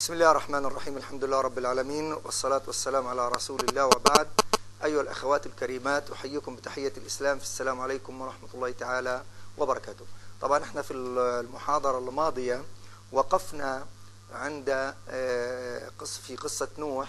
بسم الله الرحمن الرحيم. الحمد لله رب العالمين، والصلاة والسلام على رسول الله، وبعد. أيها الأخوات الكريمات، أحييكم بتحية الإسلام، السلام عليكم ورحمة الله تعالى وبركاته. طبعا احنا في المحاضرة الماضية وقفنا عند في قصة نوح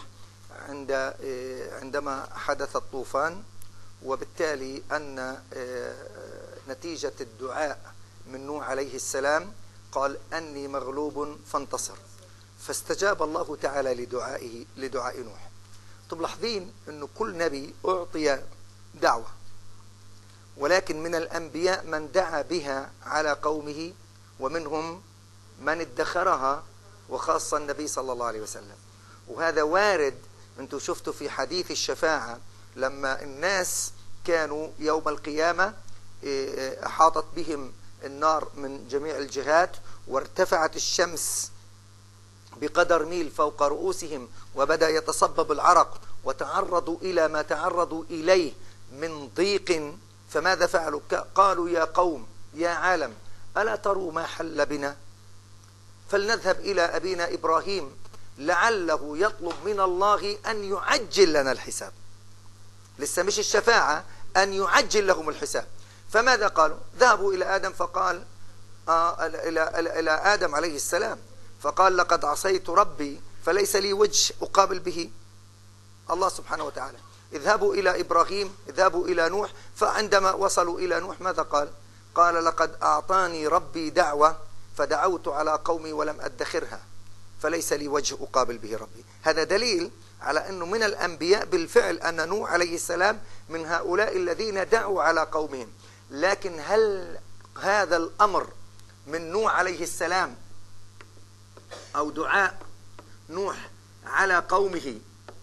عندما حدث الطوفان، وبالتالي أن نتيجة الدعاء من نوح عليه السلام قال أني مغلوب فانتصر، فاستجاب الله تعالى لدعاء نوح. تلاحظين أنه كل نبي أعطي دعوة، ولكن من الأنبياء من دعا بها على قومه، ومنهم من ادخرها، وخاصة النبي صلى الله عليه وسلم. وهذا وارد، أنتم شفتوا في حديث الشفاعة لما الناس كانوا يوم القيامة أحاطت بهم النار من جميع الجهات، وارتفعت الشمس بقدر ميل فوق رؤوسهم، وبدأ يتصبب العرق، وتعرضوا إلى ما تعرضوا إليه من ضيق. فماذا فعلوا؟ قالوا يا قوم يا عالم ألا تروا ما حل بنا؟ فلنذهب إلى أبينا إبراهيم لعله يطلب من الله أن يعجل لنا الحساب. لسه مش الشفاعة، أن يعجل لهم الحساب. فماذا قالوا؟ ذهبوا إلى آدم، فقال إلى آدم عليه السلام، فقال لقد عصيت ربي فليس لي وجه أقابل به الله سبحانه وتعالى. اذهبوا إلى إبراهيم، اذهبوا إلى نوح. فعندما وصلوا إلى نوح ماذا قال؟ قال لقد أعطاني ربي دعوة فدعوت على قومي ولم أدخرها فليس لي وجه أقابل به ربي. هذا دليل على أنه من الأنبياء بالفعل أن نوح عليه السلام من هؤلاء الذين دعوا على قومهم. لكن هل هذا الأمر من نوح عليه السلام أو دعاء نوح على قومه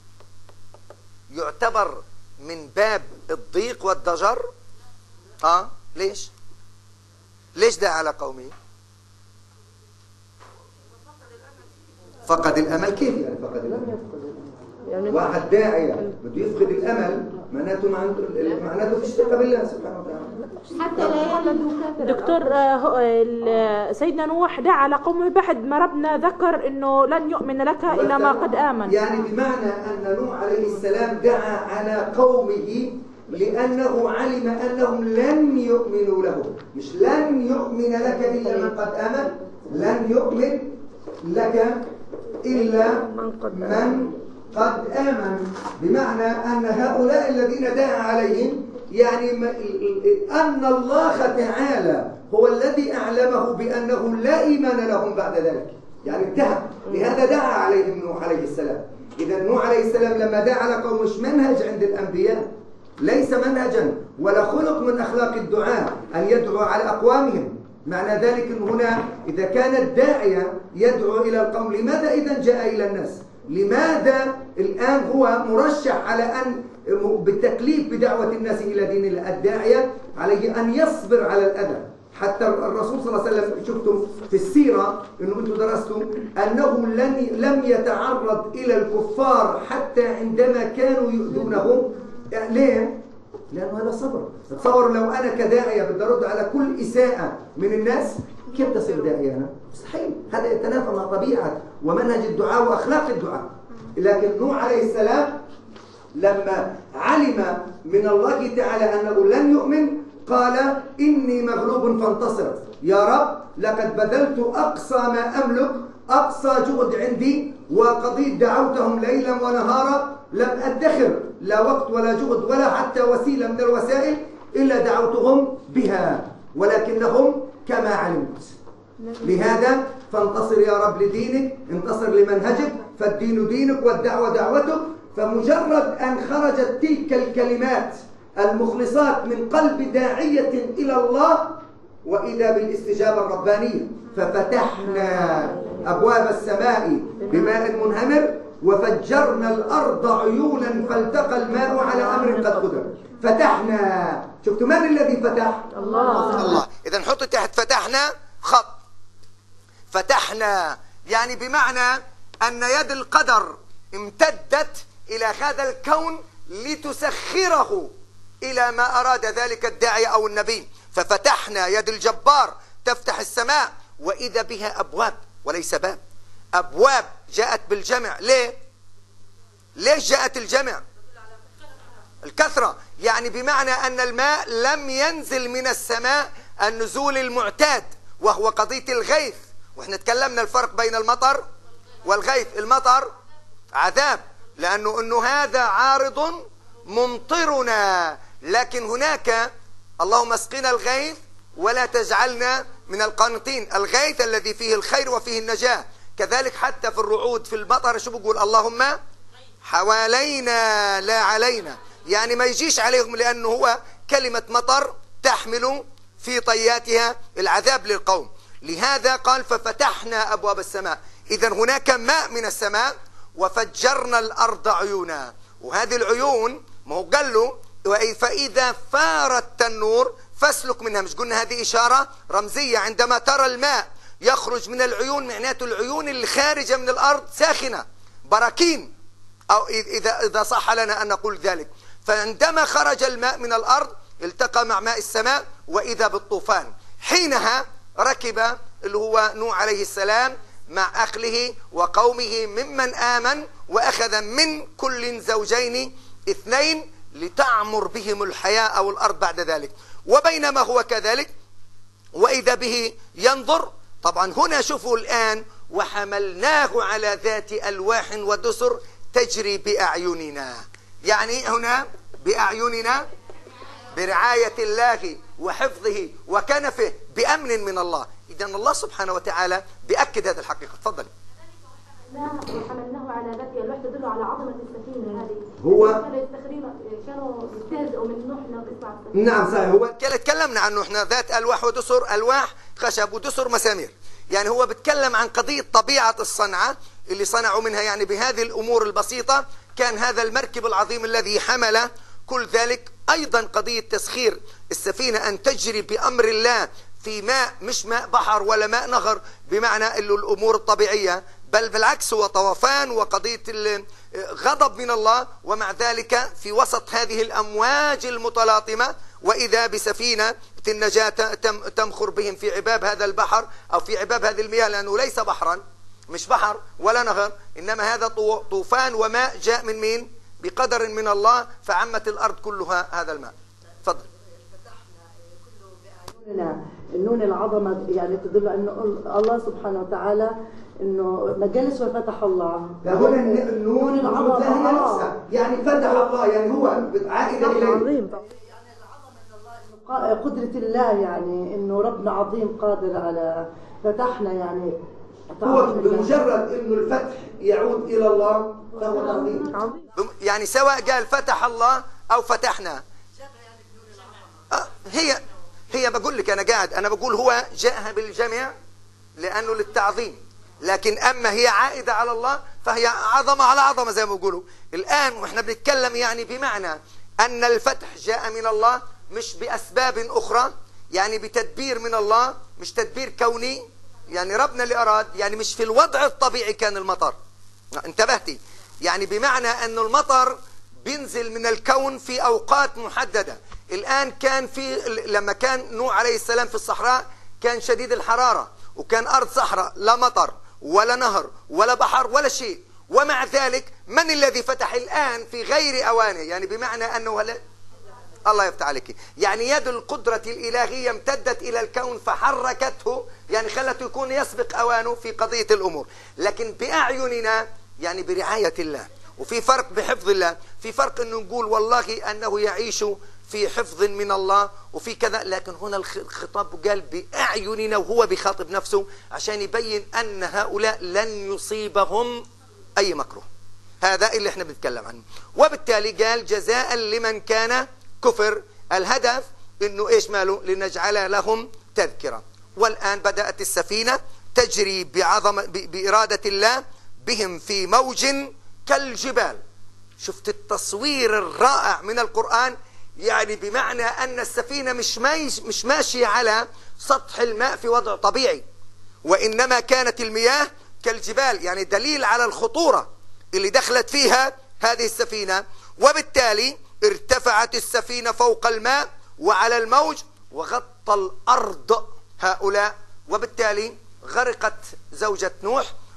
يعتبر من باب الضيق والضجر؟ ليش دعا على قومه؟ فقد الأمل. كيف يعني فقد الأمل؟ واحد داعية بده يفقد الأمل، معناته فيش ثقة بالله سبحانه وتعالى. حتى لا يولدوا. دكتور، سيدنا نوح دعا على قومه بعد ما ربنا ذكر انه لن يؤمن لك الا ما قد امن. يعني بمعنى ان نوح عليه السلام دعا على قومه لانه علم انهم لن يؤمنوا له، مش لن يؤمن لك الا من قد امن، لن يؤمن لك الا من قد آمن. بمعنى أن هؤلاء الذين دعا عليهم يعني أن الله تعالى هو الذي أعلمه بأنه لا إيمان لهم بعد ذلك، يعني انتهى. لهذا دعا عليهم نوح عليه السلام. إذا نوح عليه السلام لما دعا على قوم مش منهج عند الأنبياء، ليس منهجا ولا خلق من أخلاق الدعاء أن يدعو على أقوامهم. معنى ذلك أن هنا إذا كان الداعية يدعو إلى القوم، لماذا إذا جاء إلى الناس؟ لماذا الآن هو مرشح على أن بالتكليف بدعوة الناس إلى دين الله؟ الداعية عليه أن يصبر على الأذى. حتى الرسول صلى الله عليه وسلم شفتم في السيرة أنه أنتم درستوا أنه لم يتعرض إلى الكفار حتى عندما كانوا يؤذونهم. ليه؟ لأنه هذا صبر. تصوروا لو أنا كداعية بدي أرد على كل إساءة من الناس، كيف تصير داعية أنا؟ مستحيل. هذا يتنافى مع طبيعة ومنهج الدعاء وأخلاق الدعاء. لكن نوح عليه السلام لما علم من الله تعالى أنه لن يؤمن قال إني مغلوب فانتصر. يا رب لقد بذلت أقصى ما أملك، أقصى جهد عندي، وقضيت دعوتهم ليلا ونهارا، لم أدخر لا وقت ولا جهد ولا حتى وسيلة من الوسائل إلا دعوتهم بها، ولكنهم كما علمت. لهذا فانتصر يا رب لدينك، انتصر لمنهجك، فالدين دينك والدعوة دعوتك. فمجرد أن خرجت تلك الكلمات المخلصات من قلب داعية إلى الله، وإذا بالاستجابة الربانية. ففتحنا أبواب السماء بماء منهمر وفجرنا الأرض عيونا فالتقى الماء على أمر قد قدر. فتحنا. شفتوا من الذي فتح؟ الله. إذا نحط تحت فتحنا خط. فتحنا يعني بمعنى أن يد القدر امتدت إلى هذا الكون لتسخره إلى ما أراد ذلك الداعي أو النبي. ففتحنا، يد الجبار تفتح السماء وإذا بها أبواب وليس باب. أبواب جاءت بالجمع. ليه؟ ليش جاءت الجمع؟ الكثرة، يعني بمعنى أن الماء لم ينزل من السماء النزول المعتاد وهو قضية الغيث. وإحنا تكلمنا الفرق بين المطر والغيث. المطر عذاب لأنه هذا عارض ممطرنا، لكن هناك اللهم اسقنا الغيث ولا تجعلنا من القانطين، الغيث الذي فيه الخير وفيه النجاة. كذلك حتى في الرعود في المطر شو بقول؟ اللهم حوالينا لا علينا، يعني ما يجيش عليهم، لأنه هو كلمة مطر تحمل في طياتها العذاب للقوم. لهذا قال ففتحنا أبواب السماء. إذا هناك ماء من السماء وفجرنا الأرض عيونا، وهذه العيون ما هو قال له فإذا فار التنور فاسلك منها. مش قلنا هذه إشارة رمزية؟ عندما ترى الماء يخرج من العيون معناته العيون اللي خارجة من الأرض ساخنة براكين، أو إذا صح لنا أن نقول ذلك. فعندما خرج الماء من الأرض التقى مع ماء السماء وإذا بالطوفان. حينها ركب اللي هو نوح عليه السلام مع أهله وقومه ممن آمن، وأخذ من كل زوجين اثنين لتعمر بهم الحياة أو الأرض بعد ذلك. وبينما هو كذلك وإذا به ينظر. طبعا هنا شوفوا الآن وحملناه على ذات ألواح ودسر تجري بأعيننا، يعني هنا بأعيننا برعاية الله وحفظه وكنفه بأمن من الله. إذا الله سبحانه وتعالى بأكد هذه الحقيقة. تفضل. حملناه على ذات ألواح تدل على عظمة السفينة هذه. هو كانوا يستهزئوا من نوح لو تسمع. نعم صحيح. هو تكلمنا عنه احنا ذات ألواح ودسر، ألواح خشب ودسر مسامير. يعني هو بيتكلم عن قضية طبيعة الصنعة اللي صنعوا منها، يعني بهذه الأمور البسيطة كان هذا المركب العظيم الذي حمل كل ذلك. أيضا قضية تسخير السفينة أن تجري بأمر الله في ماء، مش ماء بحر ولا ماء نهر بمعنى الأمور الطبيعية، بل بالعكس هو طوفان وقضية غضب من الله. ومع ذلك في وسط هذه الأمواج المتلاطمة وإذا بسفينة النجاة تمخر بهم في عباب هذا البحر أو في عباب هذه المياه، لأنه ليس بحرا، مش بحر ولا نهر، إنما هذا طوفان وماء جاء من مين؟ بقدر من الله، فعمت الأرض كلها هذا الماء. تفضل. النون العظمة يعني تدل أن الله سبحانه وتعالى انه ما جلس وفتح الله. هنا النون العظمة يعني فتح الله، يعني هو عائد إليه. يعني العظمة الله، قدرة الله، يعني انه ربنا عظيم قادر على فتحنا. يعني هو بمجرد انه الفتح يعود الى الله فهو عظيم. يعني سواء قال فتح الله او فتحنا، هي بقول لك انا قاعد انا بقول هو جاءها بالجمع لانه للتعظيم، لكن اما هي عائده على الله فهي عظمه على عظمه زي ما بيقولوا. الان واحنا بنتكلم يعني بمعنى ان الفتح جاء من الله مش باسباب اخرى، يعني بتدبير من الله، مش تدبير كوني، يعني ربنا اللي أراد، يعني مش في الوضع الطبيعي كان المطر. انتبهتي؟ يعني بمعنى أن المطر بينزل من الكون في أوقات محددة. الآن كان في لما كان نوح عليه السلام في الصحراء كان شديد الحرارة وكان أرض صحراء، لا مطر ولا نهر ولا بحر ولا شيء، ومع ذلك من الذي فتح الآن في غير أوانه؟ يعني بمعنى أنه الله يفتح عليك، يعني يد القدرة الإلهية امتدت إلى الكون فحركته، يعني خلته يكون يسبق أوانه في قضية الأمور. لكن بأعيننا يعني برعاية الله. وفي فرق بحفظ الله، في فرق أنه نقول والله أنه يعيش في حفظ من الله وفي كذا، لكن هنا الخطاب قال بأعيننا وهو بخاطب نفسه عشان يبين أن هؤلاء لن يصيبهم أي مكروه. هذا اللي احنا بنتكلم عنه. وبالتالي قال جزاء لمن كان كفر. الهدف انه ايش ماله؟ لنجعل لهم تذكرة. والآن بدأت السفينة تجري بإرادة الله بهم في موج كالجبال. شفت التصوير الرائع من القرآن؟ يعني بمعنى أن السفينة مش ماشية على سطح الماء في وضع طبيعي، وإنما كانت المياه كالجبال، يعني دليل على الخطورة اللي دخلت فيها هذه السفينة. وبالتالي ارتفعت السفينة فوق الماء وعلى الموج وغطى الأرض هؤلاء، وبالتالي غرقت زوجة نوح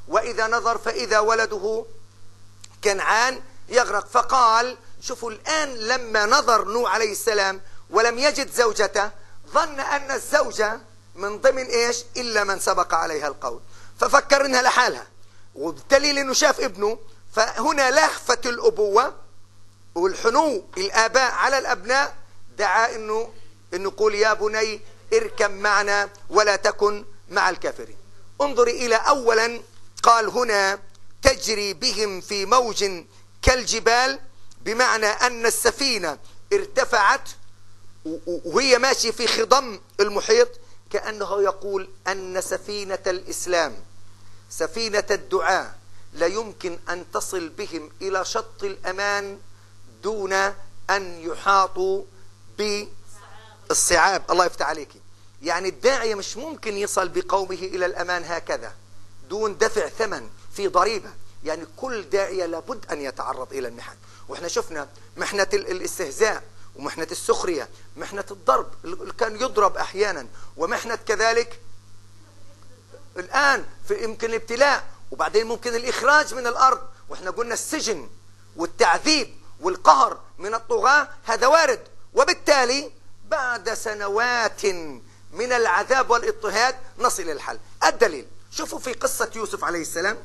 وإذا نظر فإذا ولده كنعان يغرق. فقال شوفوا الآن لما نظر نوح عليه السلام ولم يجد زوجته ظن أن الزوجة من ضمن إيش إلا من سبق عليها القول، ففكر إنها لحالها، وبالتالي لأنه شاف ابنه. فهنا لهفة الأبوة والحنو الآباء على الأبناء دعا إنه قول يا بني اركب معنا ولا تكن مع الكافرين. انظري إلى أولا قال هنا تجري بهم في موج كالجبال، بمعنى أن السفينة ارتفعت وهي ماشية في خضم المحيط، كأنه يقول أن سفينة الإسلام سفينة الدعاء لا يمكن أن تصل بهم إلى شط الأمان دون أن يحاطوا بالصعاب. الله يفتح عليك. يعني الداعية مش ممكن يصل بقومه إلى الأمان هكذا دون دفع ثمن في ضريبة. يعني كل داعية لابد أن يتعرض إلى المحن. وإحنا شفنا محنة الاستهزاء ومحنة السخرية، محنة الضرب اللي كان يضرب أحيانا، ومحنة كذلك الآن في يمكن الابتلاء، وبعدين ممكن الإخراج من الأرض. وإحنا قلنا السجن والتعذيب والقهر من الطغاة هذا وارد. وبالتالي بعد سنوات من العذاب والاضطهاد نصل إلى الحل. الدليل شوفوا في قصة يوسف عليه السلام.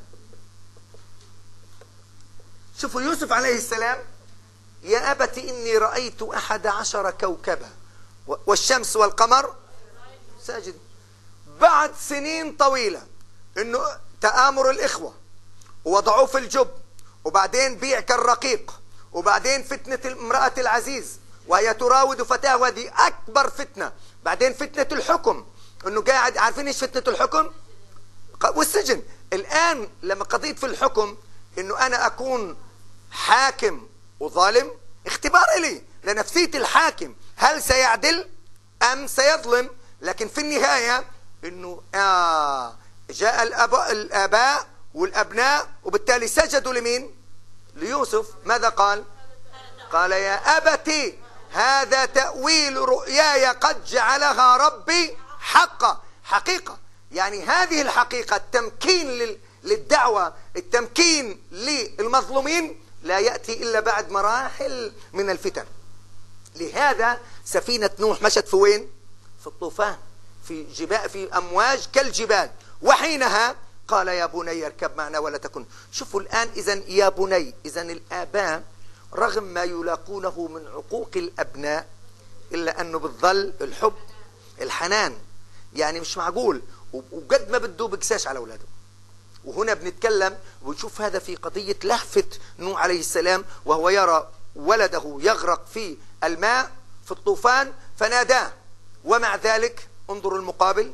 شوفوا يوسف عليه السلام: يا أبت إني رأيت 11 كوكبا والشمس والقمر ساجد. بعد سنين طويلة إنه تآمر الإخوة ووضعوه في الجب، وبعدين بيع كالرقيق، وبعدين فتنة امرأة العزيز وهي تراود فتاة، وهذه أكبر فتنة. بعدين فتنة الحكم، إنه قاعد عارفين إيش فتنة الحكم والسجن. الآن لما قضيت في الحكم إنه أنا أكون حاكم وظالم، اختبار إلي لنفسية الحاكم، هل سيعدل أم سيظلم؟ لكن في النهاية إنه جاء الآباء والأبناء، وبالتالي سجدوا لمين؟ ليوسف. ماذا قال؟ قال يا أبت هذا تأويل رؤياي قد جعلها ربي حقا. حقيقة، يعني هذه الحقيقة، التمكين للدعوة، التمكين للمظلومين لا يأتي إلا بعد مراحل من الفتن. لهذا سفينة نوح مشت في وين؟ في الطوفان، في أمواج كالجبال. وحينها قال يا بني اركب معنا ولا تكن. شوفوا الآن إذن يا بني، إذن الآباء رغم ما يلاقونه من عقوق الأبناء إلا أنه بالظل الحب الحنان. يعني مش معقول وقد ما بده بقساش على أولاده. وهنا بنتكلم ونشوف هذا في قضية لهفة نوح عليه السلام، وهو يرى ولده يغرق في الماء في الطوفان فناداه. ومع ذلك انظروا المقابل،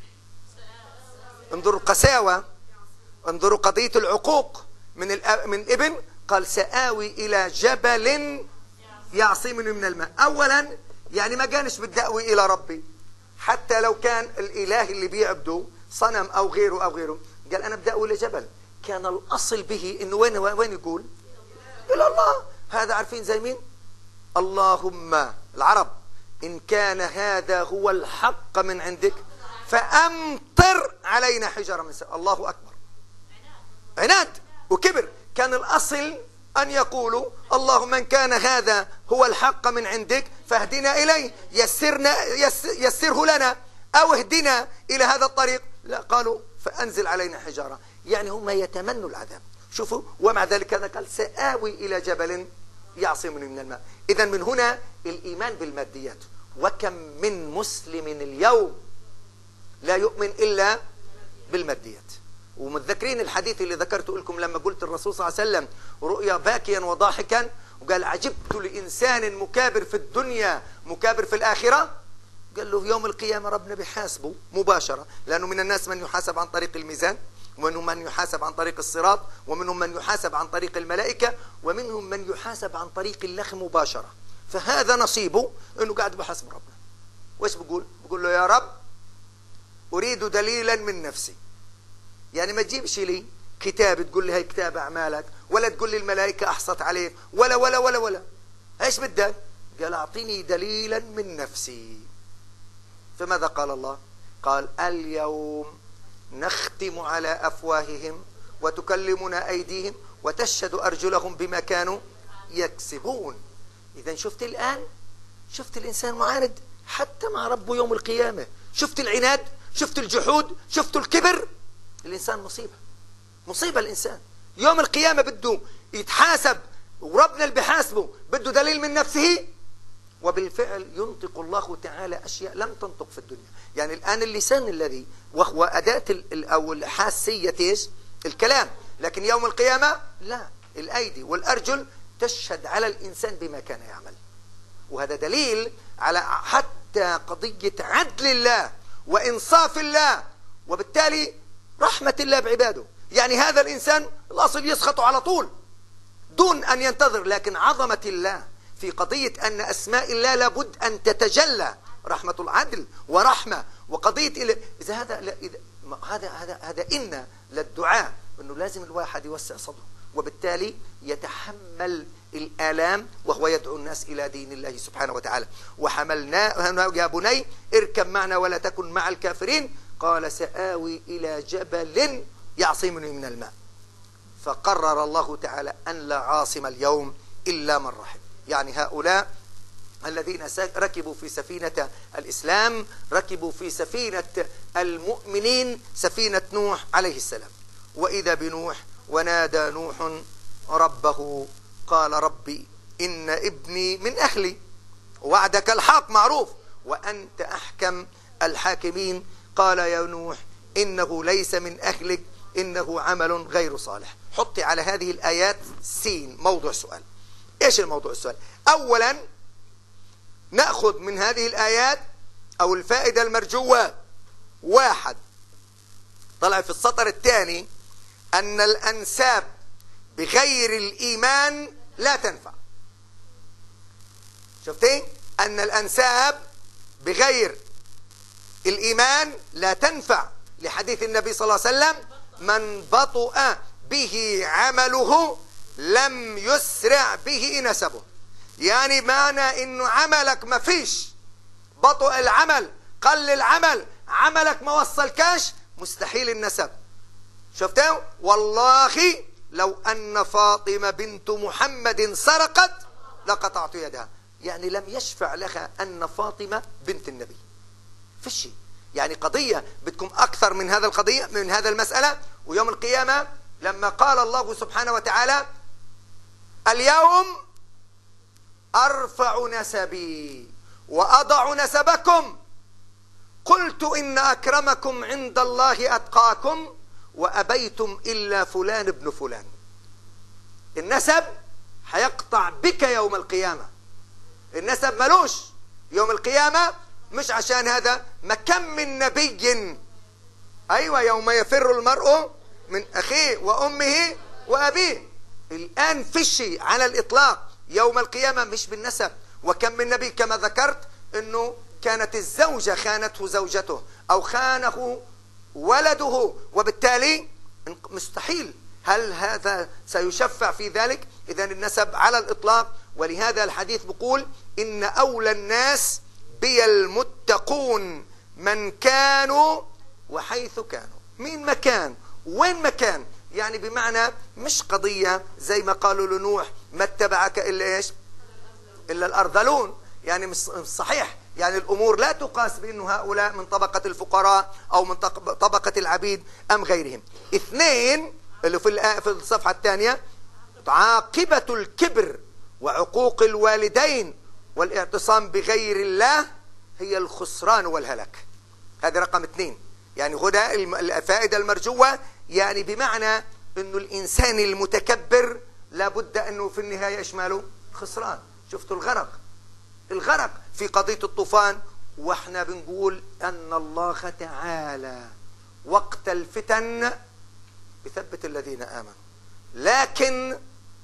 انظروا القساوة، انظروا قضية العقوق من ابن. قال سآوي إلى جبل يعصمني من الماء. أولا يعني ما كانش بدأوي إلى ربي، حتى لو كان الإله اللي بيعبده صنم أو غيره أو غيره، قال أنا بدأوي إلى جبل. كان الأصل به إنه وين يقول؟ إلى الله. هذا عارفين زي مين؟ اللهم العرب إن كان هذا هو الحق من عندك فأمطر علينا حجارة من سماء. الله أكبر. عناد وكبر. كان الأصل أن يقولوا اللهم إن كان هذا هو الحق من عندك فاهدنا إليه، يسره لنا أو اهدنا إلى هذا الطريق. لا، قالوا فأنزل علينا حجارة. يعني هم يتمنوا العذاب. شوفوا، ومع ذلك هذا قال سآوي إلى جبل يعصمني من الماء. إذن من هنا الإيمان بالماديات. وكم من مسلم اليوم لا يؤمن إلا بالماديات. ومتذكرين الحديث اللي ذكرته لكم لما قلت الرسول صلى الله عليه وسلم رؤيا باكيا وضاحكا، وقال عجبت لإنسان مكابر في الدنيا مكابر في الآخرة. قال له يوم القيامة ربنا بيحاسبه مباشرة، لأنه من الناس من يحاسب عن طريق الميزان، ومنهم من يحاسب عن طريق الصراط، ومنهم من يحاسب عن طريق الملائكة، ومنهم من يحاسب عن طريق اللخم مباشرة. فهذا نصيبه انه قاعد بحسب ربنا. وايش بقول له يا رب اريد دليلا من نفسي. يعني ما تجيبش لي كتاب تقول لي هي كتاب اعمالك، ولا تقول لي الملائكه احصت عليك، ولا ولا ولا ولا. ايش بدك؟ قال اعطيني دليلا من نفسي. فماذا قال الله؟ قال اليوم نختم على افواههم وتكلمنا أيديهم وتشهد أرجلهم بما كانوا يكسبون. إذا شفت الآن، شفت الإنسان معاند حتى مع ربه يوم القيامة. شفت العناد، شفت الجحود، شفت الكبر. الإنسان مصيبة، مصيبة. الإنسان يوم القيامة بده يتحاسب، وربنا اللي بيحاسبه بده دليل من نفسه، وبالفعل ينطق الله تعالى أشياء لم تنطق في الدنيا. يعني الآن اللسان الذي وهو أداة أو الحاسية إيش؟ الكلام. لكن يوم القيامة لا، الأيدي والأرجل تشهد على الإنسان بما كان يعمل. وهذا دليل على حتى قضية عدل الله وإنصاف الله، وبالتالي رحمة الله بعباده. يعني هذا الإنسان الأصل يسخط على طول دون أن ينتظر، لكن عظمة الله في قضية أن أسماء الله لابد أن تتجلى، رحمة العدل ورحمة وقضية إذا هذا إن للدعاء أنه لازم الواحد يوسع صدره، وبالتالي يتحمل الآلام وهو يدعو الناس إلى دين الله سبحانه وتعالى. وحملناه يا بني اركب معنا ولا تكن مع الكافرين، قال سآوي إلى جبل يعصمني من الماء. فقرر الله تعالى أن لا عاصم اليوم إلا من رحم. يعني هؤلاء الذين ركبوا في سفينة الإسلام ركبوا في سفينة المؤمنين، سفينة نوح عليه السلام. وإذا بنوح ونادى نوح ربه قال ربي إن ابني من أهلي وعدك الحق معروف وأنت أحكم الحاكمين. قال يا نوح إنه ليس من أهلك إنه عمل غير صالح. حطي على هذه الآيات سين موضوع سؤال. إيش الموضوع السؤال؟ أولا نأخذ من هذه الآيات أو الفائدة المرجوة، واحد طلع في السطر الثاني أن الأنساب بغير الإيمان لا تنفع. شفتين؟ أن الأنساب بغير الإيمان لا تنفع، لحديث النبي صلى الله عليه وسلم من بطأ به عمله لم يسرع به نسبه. يعني معنى إنه عملك ما فيش، بطأ العمل، قل العمل، عملك ما وصلكاش، مستحيل النسب. شفتوا؟ والله لو أن فاطمة بنت محمد سرقت لقطعت يدها. يعني لم يشفع لها أن فاطمة بنت النبي في الشيء. يعني قضية بدكم أكثر من هذا القضية، من هذا المسألة. ويوم القيامة لما قال الله سبحانه وتعالى اليوم أرفع نسبي وأضع نسبكم قلت إن أكرمكم عند الله أتقاكم وأبيتم إلا فلان ابن فلان. النسب حيقطع بك يوم القيامة. النسب ملوش يوم القيامة، مش عشان هذا ما كم من نبي. أيوة، يوم يفر المرء من أخيه وأمه وأبيه. الآن فشي على الإطلاق يوم القيامة مش بالنسب. وكم من نبي كما ذكرت أنه كانت الزوجة خانته زوجته أو خانه ولده، وبالتالي مستحيل. هل هذا سيشفع في ذلك؟ إذن النسب على الإطلاق. ولهذا الحديث بيقول إن أولى الناس بي المتقون من كانوا وحيث كانوا. مين مكان؟ وين مكان؟ يعني بمعنى مش قضية زي ما قالوا لنوح ما اتبعك إلا إيش؟ إلا الأرذلون. يعني مش صحيح. يعني الأمور لا تقاس بأنه هؤلاء من طبقة الفقراء أو من طبقة العبيد أم غيرهم. اثنين اللي في الصفحة الثانية عاقبة الكبر وعقوق الوالدين والاعتصام بغير الله هي الخسران والهلاك. هذا رقم 2. يعني هنا الفائدة المرجوة، يعني بمعنى أنه الإنسان المتكبر لابد أنه في النهاية إشماله خسران. شفتوا الغرق في قضية الطوفان. وإحنا بنقول أن الله تعالى وقت الفتن يثبت الذين آمنوا، لكن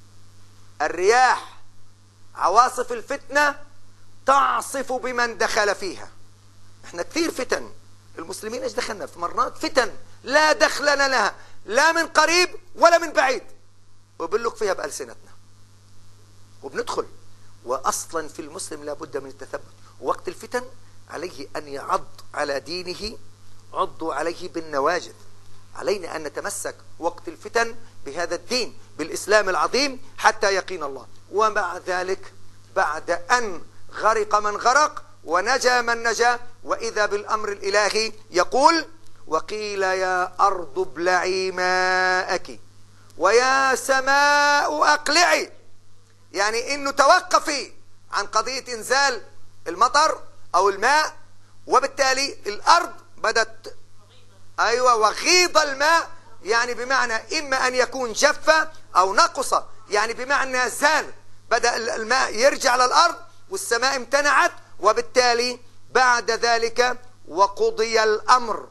الرياح عواصف الفتنة تعصف بمن دخل فيها. احنا كثير فتن، المسلمين ايش دخلنا في مرات فتن لا دخل لها لا من قريب ولا من بعيد، وبنلق فيها بألسنتنا وبندخل. وأصلا في المسلم لابد من التثبت. وقت الفتن عليه أن يعض على دينه، عضوا عليه بالنواجذ، علينا أن نتمسك وقت الفتن بهذا الدين، بالإسلام العظيم، حتى يقين الله. ومع ذلك بعد أن غرق من غرق ونجا من نجا، وإذا بالأمر الإلهي يقول: وقيل يا أرض ابلعي ماءك ويا سماء أقلعي، يعني إنه توقفي عن قضية إنزال المطر أو الماء، وبالتالي الأرض بدت وغيض الماء، يعني بمعنى إما أن يكون جف أو نقص، يعني بمعنى زال، بدأ الماء يرجع للأرض والسماء امتنعت، وبالتالي بعد ذلك وقضي الأمر.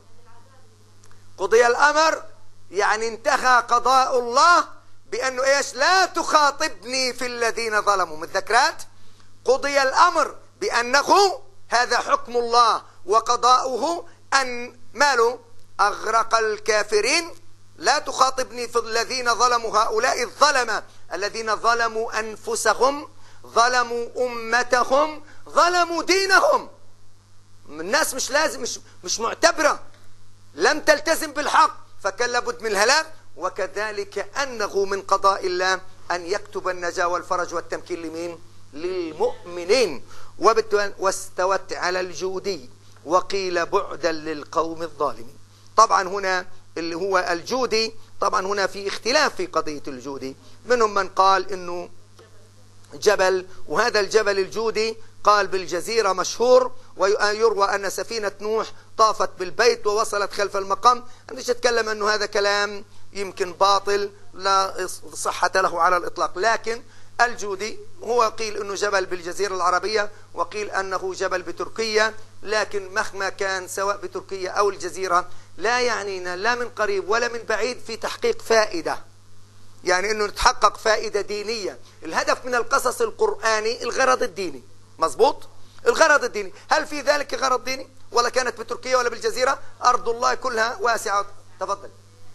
قضي الأمر يعني انتهى قضاء الله بأنه إيش؟ لا تخاطبني في الذين ظلموا، متذكرات؟ قضي الأمر بأنه هذا حكم الله وقضاؤه، أن ماله أغرق الكافرين. لا تخاطبني في الذين ظلموا، هؤلاء الظلمة الذين ظلموا أنفسهم، ظلموا أمتهم، ظلموا دينهم. الناس مش لازم مش معتبرة، لم تلتزم بالحق، فكان لابد من الهلاك. وكذلك أنه من قضاء الله أن يكتب النجاة والفرج والتمكين لمين؟ للمؤمنين. واستوت على الجودي وقيل بعدا للقوم الظالمين. طبعا هنا اللي هو الجودي، طبعا هنا في اختلاف في قضية الجودي، منهم من قال انه جبل، وهذا الجبل الجودي قال بالجزيرة مشهور، ويروى أن سفينة نوح طافت بالبيت ووصلت خلف المقام. أنا مش أتكلم أنه هذا كلام يمكن باطل لا صحة له على الإطلاق، لكن الجودي هو قيل أنه جبل بالجزيرة العربية، وقيل أنه جبل بتركيا، لكن مهما كان سواء بتركيا أو الجزيرة لا يعنينا لا من قريب ولا من بعيد في تحقيق فائدة، يعني أنه نتحقق فائدة دينية. الهدف من القصص القرآني الغرض الديني، مظبوط؟ الغرض الديني. هل في ذلك غرض ديني؟ ولا كانت بتركيا ولا بالجزيرة؟ أرض الله كلها واسعة. تفضل.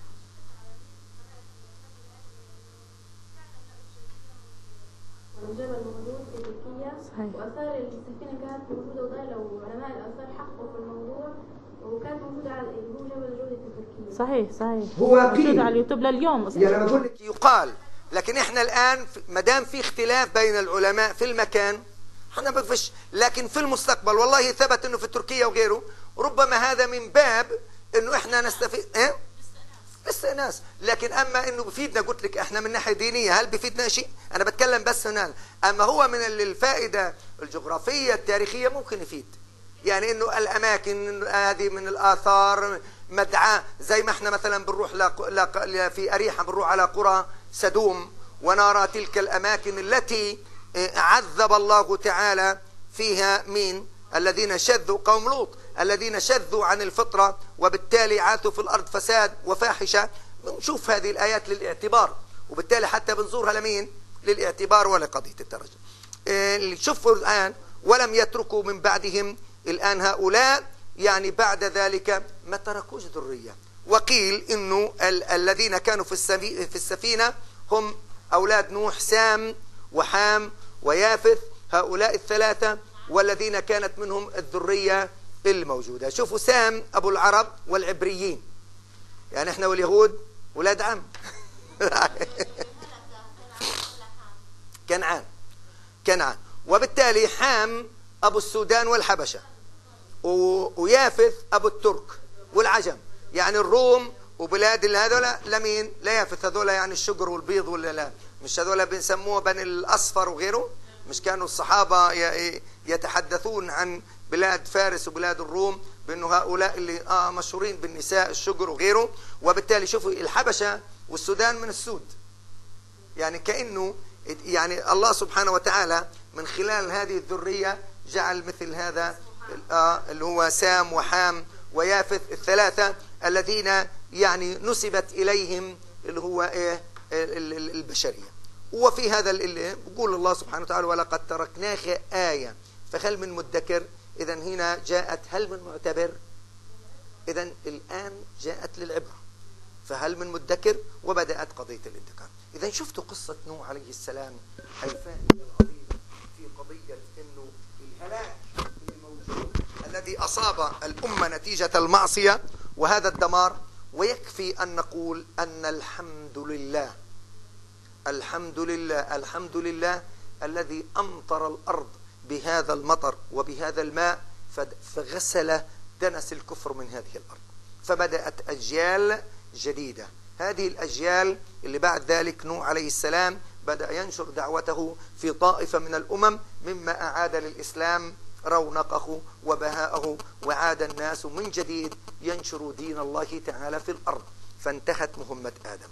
الجبل موجود في تركيا، وآثار السفينة كانت موجودة، وضايلة وعلماء الآثار حققوا في الموضوع، وكانت موجودة على هو جبل الجودي في تركيا. صحيح هو موجود على اليوتيوب لليوم. يعني أنا بقول لك يقال، لكن احنا الآن ما دام في اختلاف بين العلماء في المكان احنا ما بفش، لكن في المستقبل والله ثبت انه في تركيا وغيره، ربما هذا من باب انه احنا نستفيد استئناس، لكن اما انه بفيدنا، قلت لك احنا من ناحيه دينيه هل بفيدنا شيء؟ انا بتكلم بس هنا، اما هو من الفائده الجغرافيه التاريخيه ممكن يفيد، يعني انه الاماكن هذه من الاثار مدعاه، زي ما احنا مثلا بنروح في اريحا بنروح على قرى سدوم ونرى تلك الاماكن التي عذب الله تعالى فيها مين؟ الذين شذوا، قوم لوط، الذين شذوا عن الفطرة وبالتالي عاثوا في الأرض فساد وفاحشة. نشوف هذه الآيات للاعتبار، وبالتالي حتى بنزورها لمين؟ للاعتبار ولقضية الترجم. اللي شوفوا الآن ولم يتركوا من بعدهم، الآن هؤلاء يعني بعد ذلك ما تركوش ذرية. وقيل إنه الذين كانوا في السفينة هم أولاد نوح، سام وحام ويافث، هؤلاء الثلاثة، والذين كانت منهم الذرية الموجودة. شوفوا سام أبو العرب والعبريين، يعني احنا واليهود ولاد عم. كنعان، وبالتالي حام أبو السودان والحبشة، ويافث أبو الترك والعجم، يعني الروم وبلاد هذول لمين؟ لا يافث، هذول يعني الشجر والبيض، ولا لا مش هذول بنسموه بني الأصفر وغيره؟ مش كانوا الصحابة يتحدثون عن بلاد فارس وبلاد الروم بأنه هؤلاء اللي مشهورين بالنساء الشجر وغيره؟ وبالتالي شوفوا الحبشة والسودان من السود، يعني كأنه يعني الله سبحانه وتعالى من خلال هذه الذرية جعل مثل هذا اللي هو سام وحام ويافث، الثلاثة الذين يعني نسبت إليهم اللي هو البشرية. وفي هذا اللي بيقول الله سبحانه وتعالى ولقد تركناها آية فهل من مدكر. إذا هنا جاءت هل من معتبر، إذا الآن جاءت للعبرة، فهل من مدكر، وبدأت قضية الانتقام. إذا شفتوا قصة نوح عليه السلام الفائدة العظيمة في قضية إنه الهلاك الموجود الذي أصاب الأمة نتيجة المعصية وهذا الدمار، ويكفي أن نقول أن الحمد لله، الحمد لله، الحمد لله الذي أمطر الأرض بهذا المطر وبهذا الماء فغسل دنس الكفر من هذه الأرض، فبدأت أجيال جديدة. هذه الأجيال اللي بعد ذلك نوح عليه السلام بدأ ينشر دعوته في طائفة من الأمم، مما أعاد للإسلام رونقه وبهاءه، وعاد الناس من جديد ينشروا دين الله تعالى في الأرض، فانتهت مهمة آدم.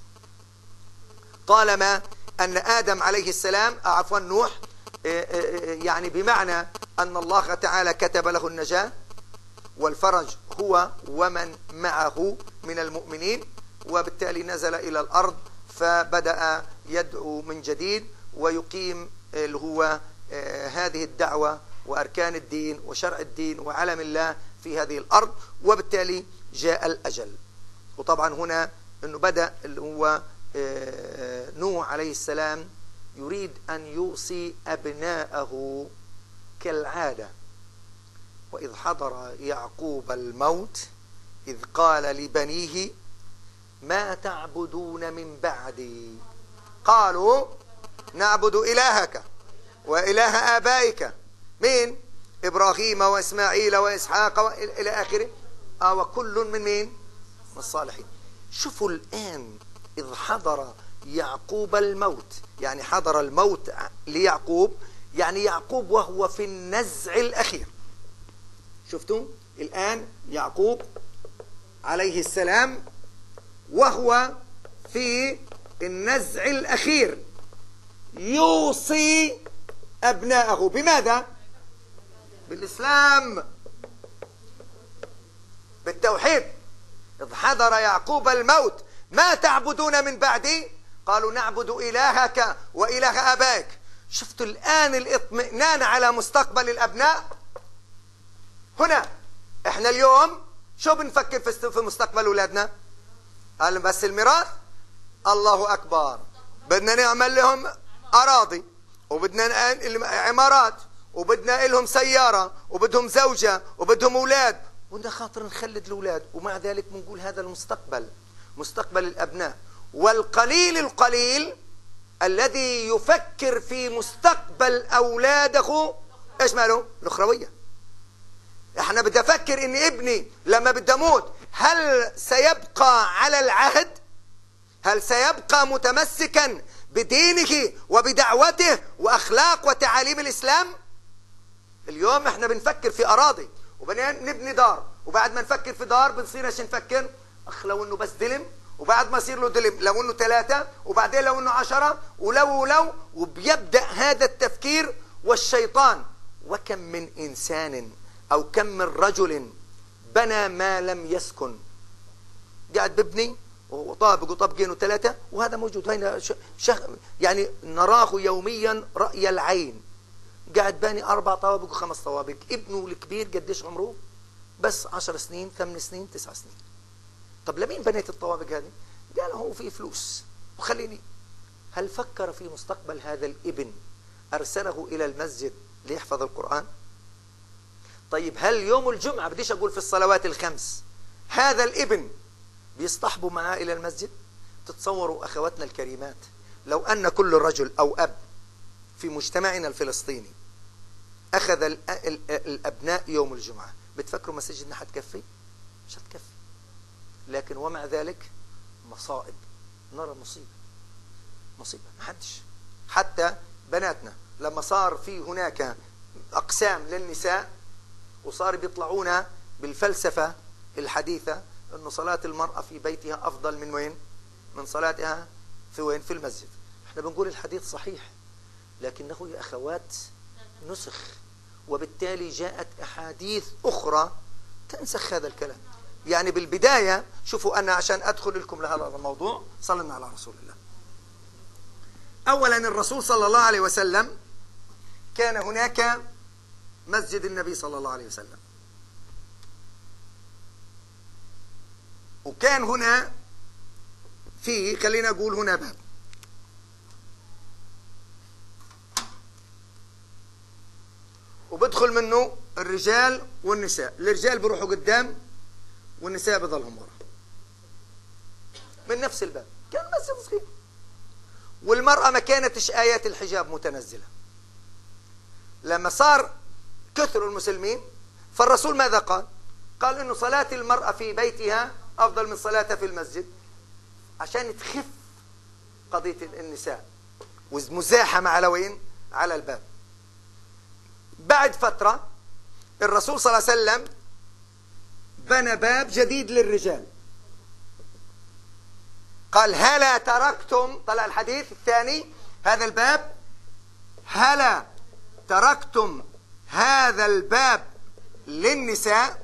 طالما أن آدم عليه السلام عفوا نوح يعني بمعنى أن الله تعالى كتب له النجاة والفرج هو ومن معه من المؤمنين، وبالتالي نزل إلى الأرض فبدأ يدعو من جديد ويقيم اللي هو هذه الدعوة وأركان الدين وشرع الدين وعلم الله في هذه الأرض، وبالتالي جاء الأجل. وطبعا هنا أنه بدأ اللي هو نوح عليه السلام يريد أن يوصي أبناءه كالعادة. وإذ حضر يعقوب الموت إذ قال لبنيه ما تعبدون من بعدي قالوا نعبد إلهك وإله آبائك مين؟ إبراهيم وإسماعيل وإسحاق إلى آخره، وكل من مين؟ من الصالحين. شوفوا الآن إذ حضر يعقوب الموت، يعني حضر الموت ليعقوب، يعني يعقوب وهو في النزع الأخير. شفتوا الآن يعقوب عليه السلام وهو في النزع الأخير يوصي أبناءه بماذا؟ بالإسلام، بالتوحيد. إذ حضر يعقوب الموت ما تعبدون من بعدي قالوا نعبد إلهك وإله آبائك. شفتوا الآن الاطمئنان على مستقبل الأبناء. هنا احنا اليوم شو بنفكر في مستقبل أولادنا؟ قال بس الميراث، الله أكبر، بدنا نعمل لهم أراضي وبدنا عمارات وبدنا لهم سيارة وبدهم زوجة وبدهم أولاد، وده خاطر نخلد الأولاد، ومع ذلك بنقول هذا المستقبل، مستقبل الأبناء. والقليل القليل الذي يفكر في مستقبل أولاده إيش ماله؟ الأخروية. احنا بدي أفكر إن ابني لما بدي أموت هل سيبقى على العهد؟ هل سيبقى متمسكا بدينه وبدعوته وأخلاق وتعاليم الإسلام؟ اليوم احنا بنفكر في أراضي وبنبني دار، وبعد ما نفكر في دار بنصير ايش نفكر؟ لو انه بس دلم، وبعد ما يصير له دلم لو انه 3، وبعدين لو انه 10، ولو وبيبدأ هذا التفكير. والشيطان وكم من إنسان أو كم من رجل بنى ما لم يسكن، قاعد ببني وطابق وطبقين و3، وهذا موجود هنا يعني نراه يوميا رأي العين، قاعد باني 4 طوابق و5 طوابق. ابنه الكبير قديش عمره؟ بس 10 سنين 8 سنين 9 سنين. طب لمين بنيت الطوابق هذه؟ قال هو في فلوس وخليني. هل فكر في مستقبل هذا الابن أرسله إلى المسجد ليحفظ القرآن؟ طيب هل يوم الجمعة بديش أقول في الصلوات ال5 هذا الابن بيصطحبوا معاه إلى المسجد؟ تتصوروا أخواتنا الكريمات لو أن كل رجل أو أب في مجتمعنا الفلسطيني أخذ الأبناء يوم الجمعة، بتفكروا مساجدنا حتكفي؟ مش هتكفي. لكن ومع ذلك مصائب، نرى مصيبة محدش. حتى بناتنا لما صار في هناك أقسام للنساء وصار بيطلعونا بالفلسفة الحديثة أنه صلاة المرأة في بيتها أفضل من وين؟ من صلاتها في وين؟ في المسجد. احنا بنقول الحديث صحيح، لكنه يا أخوات نسخ، وبالتالي جاءت أحاديث أخرى تنسخ هذا الكلام. يعني بالبداية شوفوا أنا عشان أدخل لكم لهذا الموضوع صلنا على رسول الله. أولا الرسول صلى الله عليه وسلم كان هناك مسجد النبي صلى الله عليه وسلم، وكان هنا في خلينا أقول هنا باب، وبدخل منه الرجال والنساء. الرجال بيروحوا قدام والنساء بضلهم ورا. من نفس الباب، كان مسجد صغير، والمرأة ما كانتش آيات الحجاب متنزلة. لما صار كثر المسلمين فالرسول ماذا قال؟ قال إنه صلاة المرأة في بيتها أفضل من صلاتها في المسجد، عشان تخف قضية النساء ومزاحمة على وين؟ على الباب. بعد فترة الرسول صلى الله عليه وسلم بنى باب جديد للرجال، قال هلا تركتم، طلع الحديث الثاني هذا الباب، هلا تركتم هذا الباب للنساء،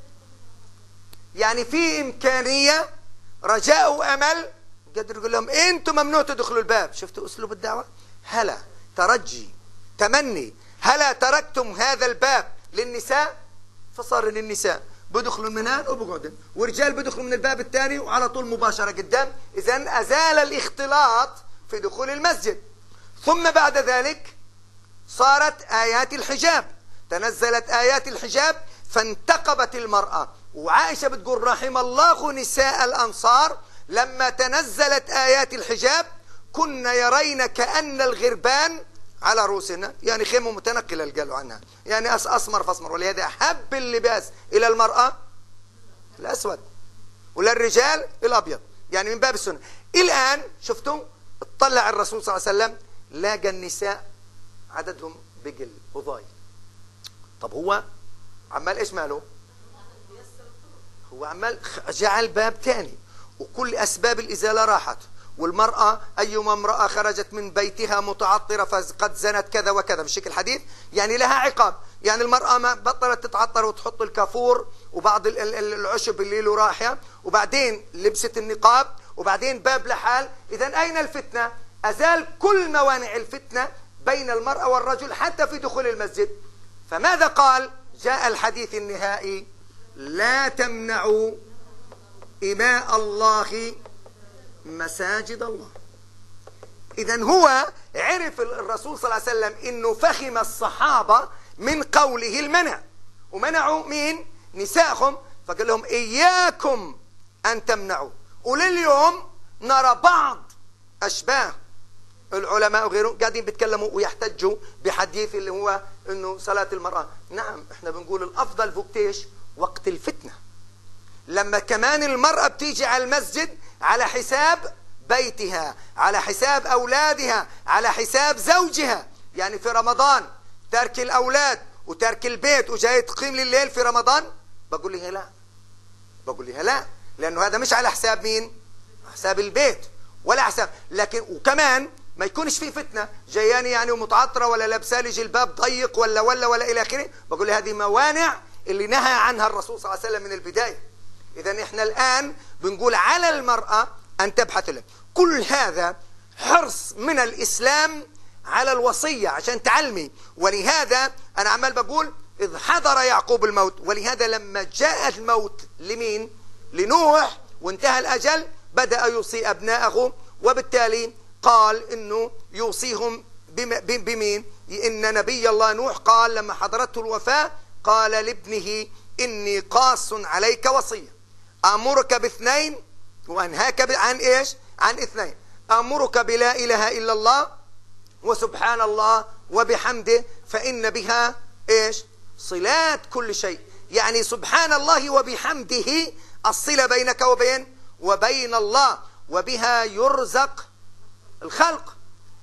يعني في إمكانية رجاء وأمل، قدر يقول لهم أنتم ممنوع تدخلوا الباب. شفتوا أسلوب الدعوة؟ هلا، ترجي، تمني، هلا تركتم هذا الباب للنساء، فصار للنساء بدخلوا من هنا وبقعدوا، ورجال بدخلوا من الباب الثاني وعلى طول مباشرة قدام. إذن أزال الاختلاط في دخول المسجد. ثم بعد ذلك صارت آيات الحجاب، تنزلت آيات الحجاب فانتقبت المرأة. وعائشة بتقول رحم الله نساء الأنصار لما تنزلت آيات الحجاب كن يرين كأن الغربان على رؤوسنا، يعني خيمة متنقلة اللي قالوا عنها، يعني أسمر فاسمر. ولهذا أحب اللباس إلى المرأة الأسود وللرجال الأبيض، يعني من باب السنة. الآن شفتوا اطلع الرسول صلى الله عليه وسلم لاقى النساء عددهم بقل وضايق. طب هو عمال إيش ماله؟ هو عمال جعل باب ثاني وكل أسباب الإزالة راحت، والمرأة أيما امرأة خرجت من بيتها متعطرة فقد زنت كذا وكذا بشكل الحديث، يعني لها عقاب. يعني المرأة ما بطلت تتعطر وتحط الكافور وبعض العشب اللي له رائحة، وبعدين لبست النقاب، وبعدين باب لحال. إذن أين الفتنة؟ أزال كل موانع الفتنة بين المرأة والرجل حتى في دخول المسجد. فماذا قال؟ جاء الحديث النهائي لا تمنعوا إماء الله مساجد الله. إذن هو عرف الرسول صلى الله عليه وسلم إنه فهم الصحابة من قوله المنع، ومنعوا مين؟ نسائهم، فقال لهم إياكم أن تمنعوا. ولليوم نرى بعض أشباه العلماء وغيرهم قاعدين بيتكلموا ويحتجوا بحديث اللي هو إنه صلاة المرأة. نعم إحنا بنقول الأفضل فوقتيش وقت الفتنة، لما كمان المرأة بتيجي على المسجد على حساب بيتها، على حساب أولادها، على حساب زوجها. يعني في رمضان ترك الأولاد وترك البيت وجاي تقيم لليل في رمضان، بقول لها لا، بقول لها لا، لأنه هذا مش على حساب مين؟ حساب البيت ولا حساب. لكن وكمان ما يكونش في فتنة جياني يعني ومتعطرة ولا لابسة لي جلباب ضيق ولا إلى آخره، بقول لها هذه موانع اللي نهى عنها الرسول صلى الله عليه وسلم من البداية. إذن إحنا الآن بنقول على المرأة أن تبحث له. كل هذا حرص من الإسلام على الوصية عشان تعلمي. ولهذا أنا عمال بقول إذ حضر يعقوب الموت، ولهذا لما جاء الموت لمين؟ لنوح وانتهى الأجل بدأ يوصي أبناءه، وبالتالي قال إنه يوصيهم بمين؟ إن نبي الله نوح قال لما حضرته الوفاة قال لابنه إني قاص عليك وصية، أمرك باثنين وأنهاك عن إيش؟ عن اثنين، أمرك بلا إله إلا الله وسبحان الله وبحمده فإن بها إيش؟ صلات كل شيء. يعني سبحان الله وبحمده الصلة بينك وبين الله، وبها يرزق الخلق.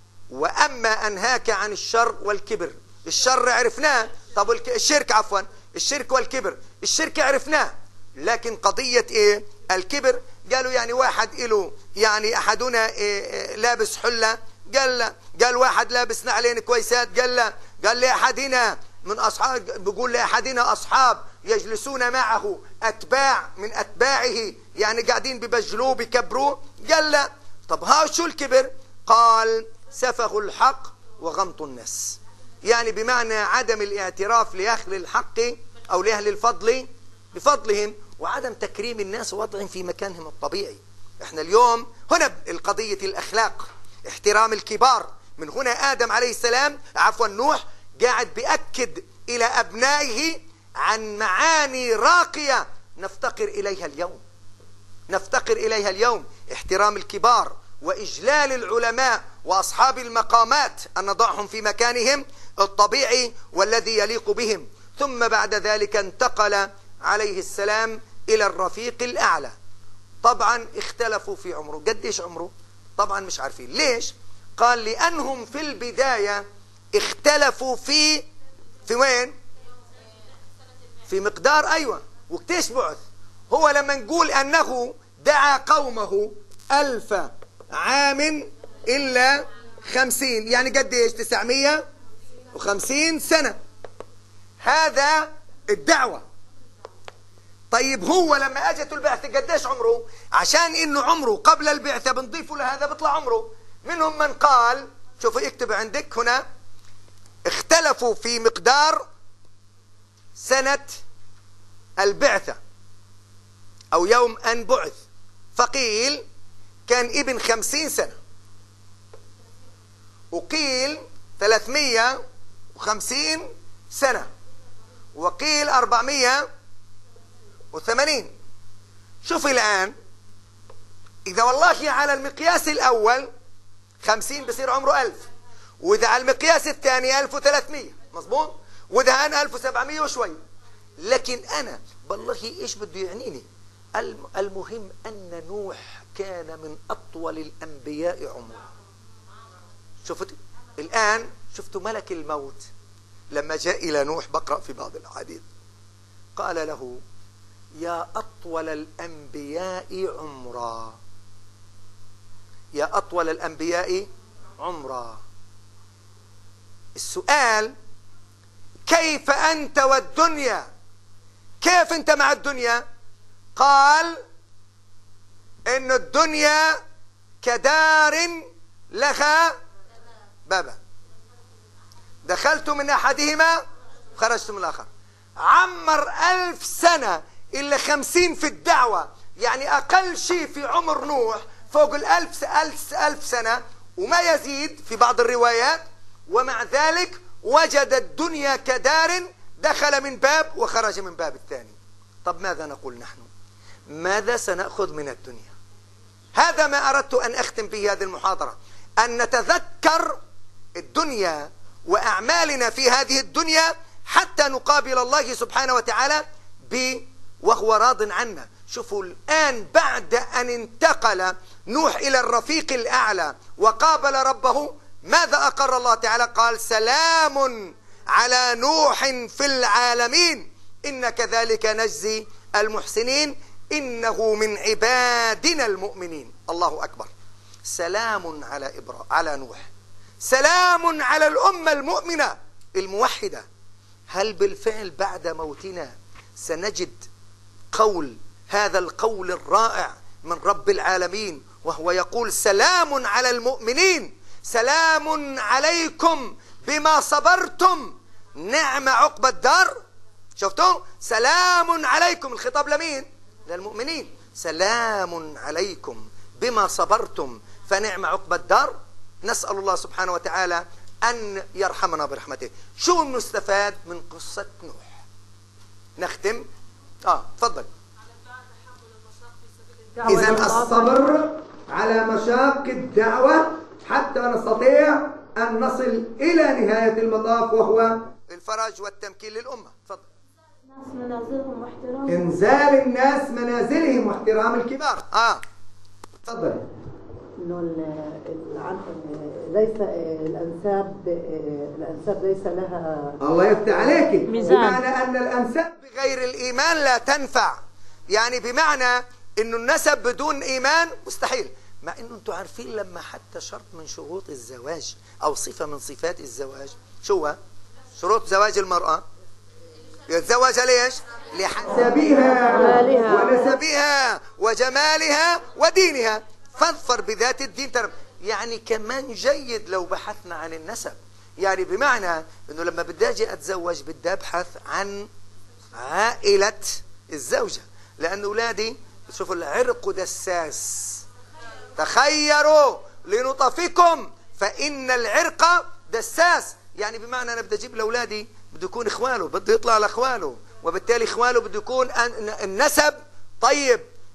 وأما أنهاك عن الشر والكبر، الشر عرفناه، طب الشرك عفوا، الشرك والكبر، الشرك عرفناه، لكن قضية إيه؟ الكبر. قالوا يعني واحد إله يعني أحدنا لابس حلة، قال واحد لابس نعلين كويسات، قال لأحدنا من أصحاب، بيقول لأحدنا أصحاب يجلسون معه أتباع من أتباعه، يعني قاعدين ببجلوه بكبروه. قال لا. طب ها شو الكبر؟ قال سفه الحق وغمط الناس، يعني بمعنى عدم الاعتراف لأهل الحق أو لأهل الفضل بفضلهم، وعدم تكريم الناس ووضعهم في مكانهم الطبيعي. احنا اليوم هنا القضية الأخلاق، احترام الكبار. من هنا آدم عليه السلام عفوا نوح قاعد بيأكد إلى أبنائه عن معاني راقية نفتقر إليها اليوم. نفتقر إليها اليوم، احترام الكبار وإجلال العلماء وأصحاب المقامات، أن نضعهم في مكانهم الطبيعي والذي يليق بهم. ثم بعد ذلك انتقل عليه السلام إلى الرفيق الأعلى. طبعا اختلفوا في عمره. قديش عمره؟ طبعا مش عارفين. ليش؟ قال لأنهم في البداية اختلفوا في وين؟ في مقدار. أيوة. وكتيش بعث. هو لما نقول أنه دعا قومه 1000 عام إلا 50، يعني قديش؟ 950 سنة. هذا الدعوة. طيب هو لما اجت البعثة قديش عمره؟ عشان انه عمره قبل البعثة بنضيفه لهذا بيطلع عمره. منهم من قال، شوفوا اكتب عندك هنا، اختلفوا في مقدار سنة البعثة او يوم ان بعث. فقيل كان ابن 50 سنة، وقيل 350 سنة، وقيل 480. شوف الآن، إذا والله على المقياس الأول 50 بصير عمره 1000، وإذا على المقياس الثاني 1300 مظبوط، وإذا أنا 1700 وشوي. لكن أنا بالله إيش بده يعنيني؟ المهم أن نوح كان من أطول الأنبياء عمره. شفت الآن، شفتوا ملك الموت لما جاء إلى نوح، بقرأ في بعض الأحاديث، قال له: يا أطول الأنبياء عمرا، يا أطول الأنبياء عمرا. السؤال: كيف أنت والدنيا؟ كيف أنت مع الدنيا؟ قال: إن الدنيا كدار لها بابا، دخلت من أحدهما خرجت من الآخر. عمر 1000 سنة إلا 50 في الدعوة، يعني أقل شيء في عمر نوح فوق 1000 سنة وما يزيد في بعض الروايات. ومع ذلك وجد الدنيا كدار، دخل من باب وخرج من باب الثاني. طب ماذا نقول نحن؟ ماذا سنأخذ من الدنيا؟ هذا ما أردت أن أختم به هذه المحاضرة، أن نتذكر الدنيا وأعمالنا في هذه الدنيا حتى نقابل الله سبحانه وتعالى وهو راض عنا. شوفوا الآن بعد أن انتقل نوح إلى الرفيق الأعلى وقابل ربه، ماذا أقر الله تعالى؟ قال: سلام على نوح في العالمين إن كذلك نجزي المحسنين إنه من عبادنا المؤمنين. الله أكبر. سلام على نوح، سلام على الأمة المؤمنة الموحدة. هل بالفعل بعد موتنا سنجد هذا القول الرائع من رب العالمين، وهو يقول: سلام على المؤمنين، سلام عليكم بما صبرتم نعم عقبى الدار. شفتوا؟ سلام عليكم، الخطاب لمين؟ للمؤمنين. سلام عليكم بما صبرتم فنعم عقبى الدار. نسأل الله سبحانه وتعالى أن يرحمنا برحمته. شو نستفاد من قصة نوح؟ نختم. تفضل. إذن الصبر على مشاق الدعوة حتى نستطيع أن نصل إلى نهاية المطاف، وهو الفرج والتمكين للأمة. تفضل. إنزال الناس منازلهم واحترام الكبار. تفضل. إنه ليس الأنساب ليس لها، الله يفتح عليك، بمعنى أن الأنساب بغير الإيمان لا تنفع. يعني بمعنى إنه النسب بدون إيمان مستحيل. مع إنه أنتم عارفين لما حتى شرط من شروط الزواج أو صفة من صفات الزواج، شو هو؟ شروط زواج المرأة يتزوج ليش؟ لحسبها ونسبها وجمالها ودينها، فاظفر بذات الدين ترب. يعني كمان جيد لو بحثنا عن النسب، يعني بمعنى انه لما بدي اجي اتزوج بدي ابحث عن عائلة الزوجة، لان اولادي شوفوا العرق دساس، تخيروا لنطفكم فان العرق دساس. يعني بمعنى انا بدي اجيب لاولادي بده يكون اخواله، بده يطلع لاخواله، وبالتالي اخواله بده يكون النسب طيب.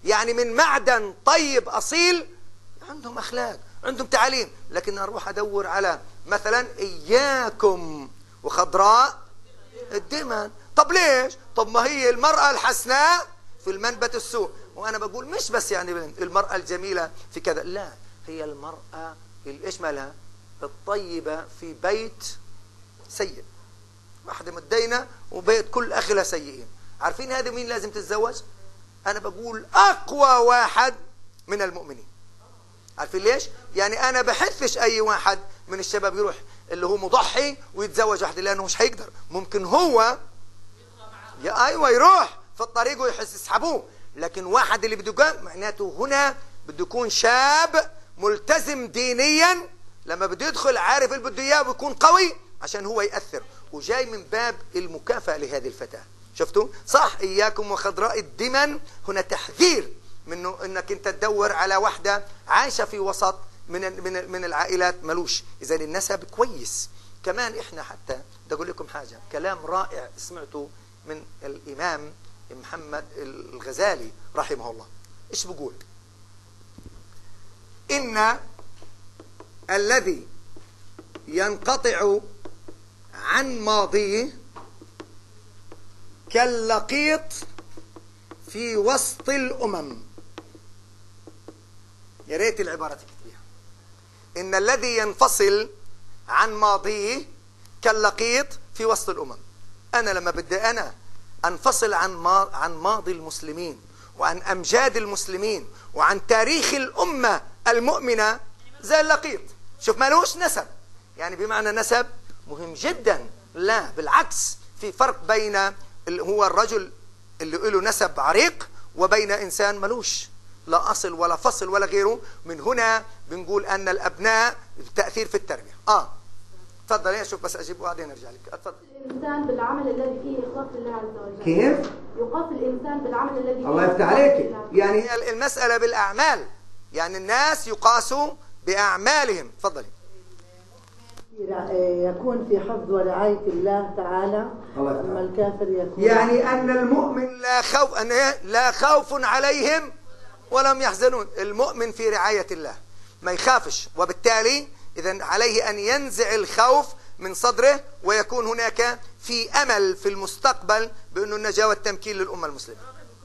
يعني من معدن طيب أصيل، عندهم أخلاق، عندهم تعاليم. لكن أروح أدور على مثلا إياكم وخضراء الدمن. طب ليش؟ طب ما هي المرأة الحسناء في المنبت السوء. وأنا بقول مش بس يعني المرأة الجميلة في كذا، لا، هي المرأة إيش مالها؟ الطيبة في بيت سيء، واحدة متدينة وبيت كل أخلها سيئين. عارفين هذه مين لازم تتزوج؟ أنا بقول أقوى واحد من المؤمنين. عارفين ليش؟ يعني أنا بحثش أي واحد من الشباب يروح اللي هو مضحي ويتزوج واحدة، لأنه مش هيقدر. ممكن هو أيوة يروح في الطريق ويحس يسحبوه، لكن واحد اللي بده معناته هنا بده يكون شاب ملتزم دينيا، لما بده يدخل عارف اللي بده إياه ويكون قوي عشان هو يأثر، وجاي من باب المكافأة لهذه الفتاة. شفتوا؟ صح، إياكم وخضراء الدمن، هنا تحذير منه انك انت تدور على واحدة عايشة في وسط من العائلات ملوش. اذا النسب كويس. كمان احنا حتى بدي اقول لكم حاجة، كلام رائع سمعته من الامام محمد الغزالي رحمه الله. ايش بقول؟ ان الذي ينقطع عن ماضيه كاللقيط في وسط الأمم. يا ريت العبارة تكتبيها. إن الذي ينفصل عن ماضيه كاللقيط في وسط الأمم. أنا لما بدي أنا أنفصل عن ماضي المسلمين وعن أمجاد المسلمين وعن تاريخ الأمة المؤمنة زي اللقيط. شوف مالوش نسب، يعني بمعنى نسب مهم جدا، لا بالعكس، في فرق بين هو الرجل اللي له نسب عريق وبين إنسان ملوش لا أصل ولا فصل ولا غيره. من هنا بنقول أن الأبناء تأثير في التربية. تفضل يا شوف بس أجيب وبعدين أرجع لك. اتفضل. الإنسان بالعمل الذي فيه إخلاص لله عز وجل. كيف؟ يقاس الإنسان بالعمل الذي فيه. الله يفتح عليك. يعني المسألة بالأعمال، يعني الناس يقاسوا بأعمالهم. تفضلي. يكون في حفظ ورعاية الله تعالى، أما الكافر يكون يعني أن المؤمن لا خوف عليهم ولم يحزنون. المؤمن في رعاية الله ما يخافش، وبالتالي إذن عليه أن ينزع الخوف من صدره، ويكون هناك في أمل في المستقبل بأنه النجاة والتمكين للأمة المسلمة.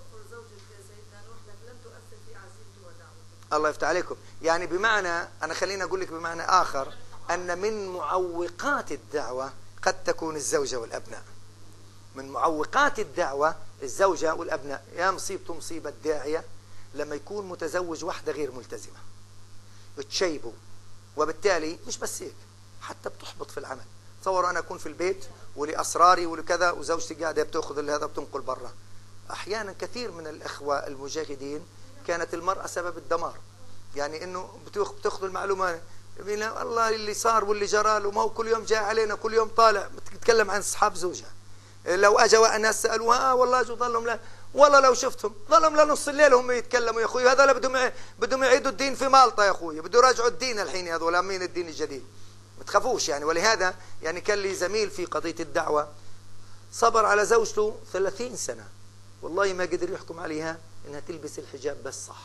الله يفتح عليكم. يعني بمعنى أنا خليني أقول لك بمعنى آخر، أن من معوقات الدعوة قد تكون الزوجة والأبناء. من معوقات الدعوة الزوجة والأبناء. يا مصيبته مصيبة الداعية لما يكون متزوج واحدة غير ملتزمة، بتشيبه، وبالتالي مش بس هيك، حتى بتحبط في العمل. تصوروا أنا أكون في البيت ولأسراري ولكذا وزوجتي قاعدة بتأخذ هذا بتنقل برا. أحيانا كثير من الأخوة المجاهدين كانت المرأة سبب الدمار، يعني إنه بتأخذ المعلومات الله اللي صار واللي جرى له، ما هو كل يوم جاء علينا، كل يوم طالع بتتكلم عن أصحاب زوجها. لو اجوا الناس سالوها والله اجوا ضلهم لا والله لو شفتهم ضلهم لنص الليل هم يتكلموا. يا اخوي هذول بدهم يعيدوا الدين في مالطا، يا اخوي بده يراجعوا الدين الحين هذول مين الدين الجديد. ما تخافوش يعني. ولهذا يعني كان لي زميل في قضيه الدعوه صبر على زوجته 30 سنه، والله ما قدر يحكم عليها انها تلبس الحجاب بس صح.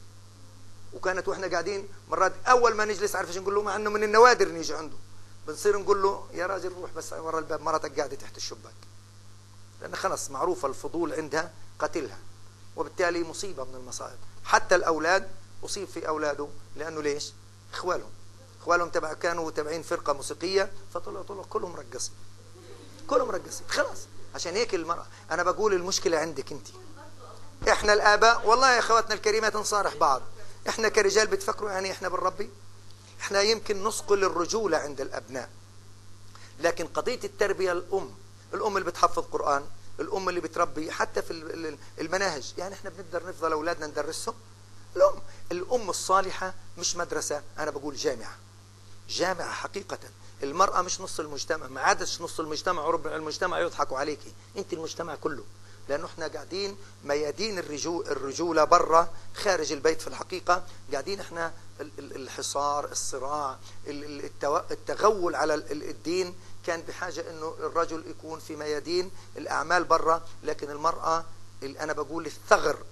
وكانت واحنا قاعدين مرات اول ما نجلس عارف ايش نقول له، مع انه من النوادر نيجي عنده، بنصير نقول له يا راجل روح بس ورا الباب، مرتك قاعده تحت الشباك، لأن خلص معروفة الفضول عندها قتلها، وبالتالي مصيبة من المصائب. حتى الأولاد أصيب في أولاده، لأنه ليش؟ إخوالهم كانوا تبعين فرقة موسيقية، فطلعوا كلهم رقصين، خلاص. عشان هيك المرأة، أنا بقول المشكلة عندك أنت. إحنا الآباء والله يا أخواتنا الكريمات نصارح بعض، إحنا كرجال بتفكروا يعني إحنا بالربي، إحنا يمكن نصقل الرجولة عند الأبناء، لكن قضية التربية الأم اللي بتحفظ قرآن، الأم اللي بتربي، حتى في المناهج، يعني احنا بنقدر نفضل أولادنا ندرسهم. الأم الصالحة مش مدرسة، أنا بقول جامعة حقيقة. المرأة مش نص المجتمع، ما عادش نص المجتمع وربع المجتمع يضحكوا عليكي، أنت المجتمع كله، لأنه احنا قاعدين ميادين الرجولة برا خارج البيت. في الحقيقة قاعدين احنا الحصار، الصراع، التغول على الدين، كان بحاجة انه الرجل يكون في ميادين الاعمال برا، لكن المرأة أنا بقول الثغر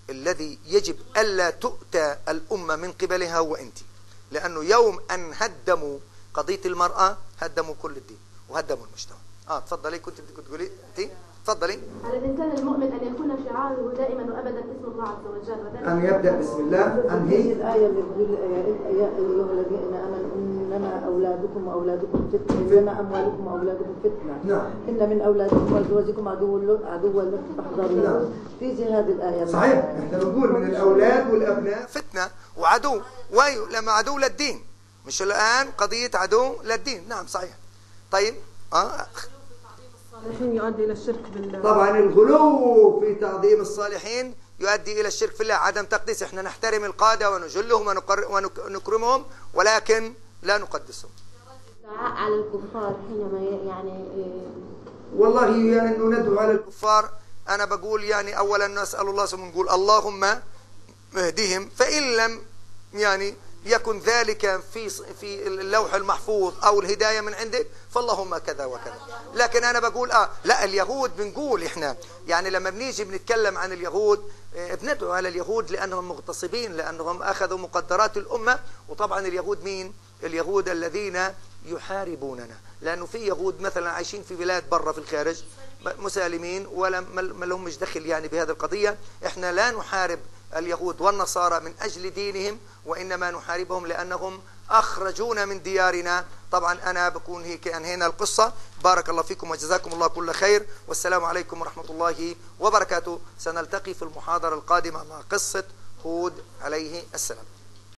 الذي يجب ألا تؤتى الأمة من قبلها هو أنت، لأنه يوم أن هدموا قضية المرأة هدموا كل الدين وهدموا المجتمع. تفضلي، كنت بدك تقولي أنت؟ تفضلي. على الإنسان المؤمن أن يكون شعاره دائما وأبدا اسم الله عز وجل، أن يبدأ بسم الله. هذه الآية اللي بتقول يا أيها الذين آمنوا إنما أولادكم وأولادكم فتنة، إنما أموالكم وأولادكم فتنة. نعم. إن من أولادكم وأزواجكم عدوا لكم فاحذروه. نعم. تيجي هذه الآية. صحيح، احنا بنقول من الأولاد والأبناء فتنة وعدو، لما عدو للدين، مش الآن قضية عدو للدين. نعم صحيح. طيب الصالحين يؤدي إلى الشرك بالله. طبعا الغلو في تعظيم الصالحين يؤدي إلى الشرك في الله، عدم تقديس. احنا نحترم القادة ونجلهم ونكرمهم، ولكن لا نقدسهم. الدعاء على الكفار حينما يعني والله أنه ندعو على الكفار، أنا بقول يعني أولا نسأل الله ثم نقول اللهم اهدهم، فإن لم يعني يكن ذلك في اللوح المحفوظ أو الهداية من عندك فاللهم كذا وكذا. لكن أنا بقول لا، اليهود بنقول إحنا يعني لما بنيجي بنتكلم عن اليهود بندعو على اليهود لأنهم مغتصبين، لأنهم أخذوا مقدرات الأمة. وطبعا اليهود مين؟ اليهود الذين يحاربوننا، لأنه في يهود مثلا عايشين في بلاد برا في الخارج مسالمين ولا ما لهمش دخل يعني بهذه القضية. إحنا لا نحارب اليهود والنصارى من أجل دينهم، وإنما نحاربهم لأنهم أخرجونا من ديارنا. طبعا أنا بكون هيك أنهينا القصة. بارك الله فيكم وجزاكم الله كل خير، والسلام عليكم ورحمة الله وبركاته. سنلتقي في المحاضرة القادمة مع قصة هود عليه السلام.